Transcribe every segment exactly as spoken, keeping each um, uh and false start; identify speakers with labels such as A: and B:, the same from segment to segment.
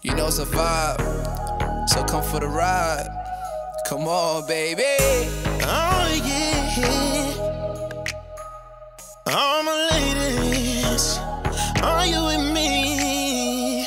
A: You know it's a vibe, so come for the ride. Come on, baby.
B: Oh, yeah. All my ladies, are you with me?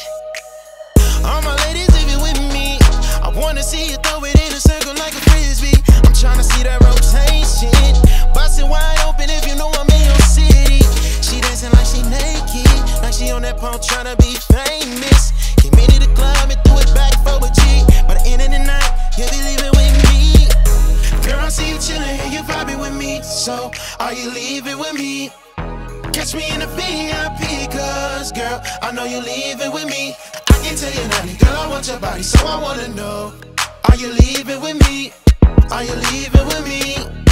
B: All my ladies, if you with me, I wanna see you throw it in a circle like a frisbee. I'm tryna see that rotation, bust it wide open if you know I'm in your city. She dancing like she naked, like she on that pole tryna be famous. Came into the club and threw it back for a G. By the end of the night, you'll be leaving with me. Girl, I see you chillin' and you vibing with me. So, are you leaving with me? Catch me in the V I P, cause girl, I know you leaving with me. I can't tell you nothing, girl, I want your body, so I wanna know. Are you leaving with me? Are you leaving with me?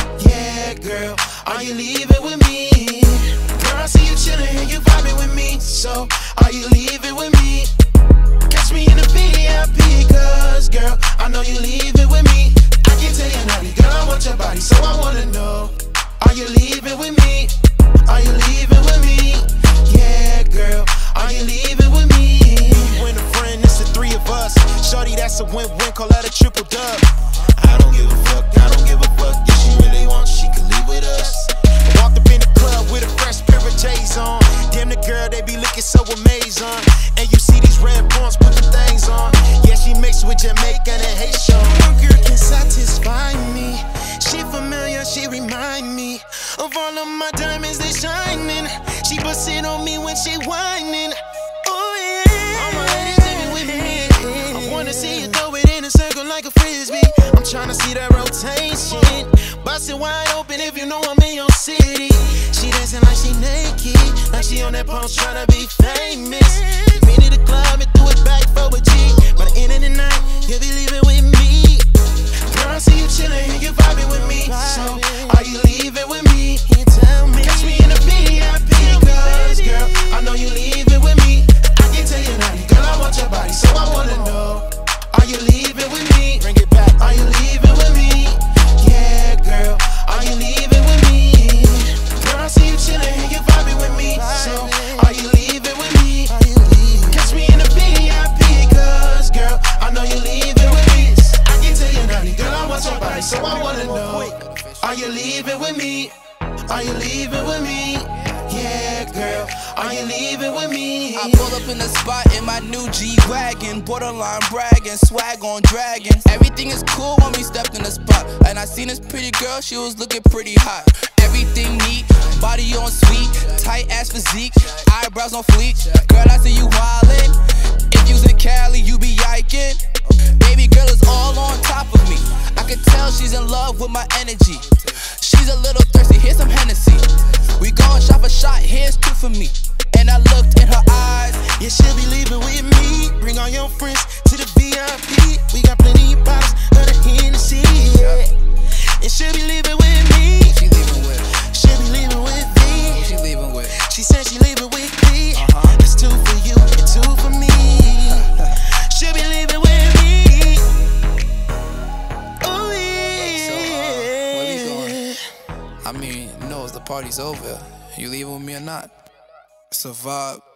B: Yeah, girl, are you leaving with me? Girl, I see you chillin' and you vibing with me. So, are you leaving with me? Catch me in the V I P, cause girl, I know you leaving with me. I can't tell you nothing, girl, I want your body, so I wanna know. Are you leaving with me? Are you leaving with me? Yeah, girl, are you leaving with me? When a friend, it's the three of us. Shorty, that's a win-win, call that a triple dub. I don't give a fuck, I don't give a fuck. If she really wants, she can leave with us. I walked up in the club with a fresh pair of J's on. Damn, the girl, they be looking so amazing. And you see these red pumps, put the things on. Yeah, she mixed with Jamaican and Haitian. One girl can satisfy me. She familiar, she remind me of all of my diamonds, they shining. She bustin' on me when she whining. Oh yeah. All my ladies, they be with me. I wanna see you throw it in a circle like a frisbee. I'm tryna see that rotation, bust it wide open if you know I'm in your city. She dancing like she naked, like she on that pole tryna be famous. Came into the club and threw it back for a G. By the end of the night, you'll be leaving with me. Girl, I see you chillin' and you vibing with me. So, are you leaving with me? Tell me. Catch me in the V I P, cause girl, I know you leaving with me. I can't tell you nothing, girl, I want your body, so I wanna know. Are you leaving with me? Bring it back. Are you leaving with me? Yeah, girl, are you leaving with me? Girl, I see you chillin' and you vibing with me. So, are you leaving with me? Catch me in the V I P, cause girl, I know you leaving with me. I can't tell you nothing, girl, I want your body, so I wanna know. Are you leaving with me? Are you leaving with me? Yeah, girl, are you leaving with me?
A: I pull up in the spot in my new G-Wagon, borderline bragging, swag on dragon. Everything is cool when we stepped in the spot, and I seen this pretty girl, she was looking pretty hot. Everything neat, body on sweet, tight ass physique, eyebrows on fleek. Girl, I see you wildin', if you's in Cali, you be yiking. Baby girl is all on top of me, I can tell she's in love with my energy. She's a little thirsty, here's some Hennessy. We gon' shot for shot, here's two for me. And I looked in her eyes.
B: Yeah, she'll be leaving with me. Bring all your friends to the V I P. We got plenty of bottles of the Hennessy, yeah. And she'll be leaving with me.
A: She leaving with?
B: She'll be leaving with me.
A: Who she leaving with?
B: She said she leaving with me.
A: Uh-huh.
B: That's two for you and two for me. She'll be leaving with me. Oh yeah.
A: So, uh, where we going? I mean, you know, the party's over. You leaving with me or not? It's a vibe.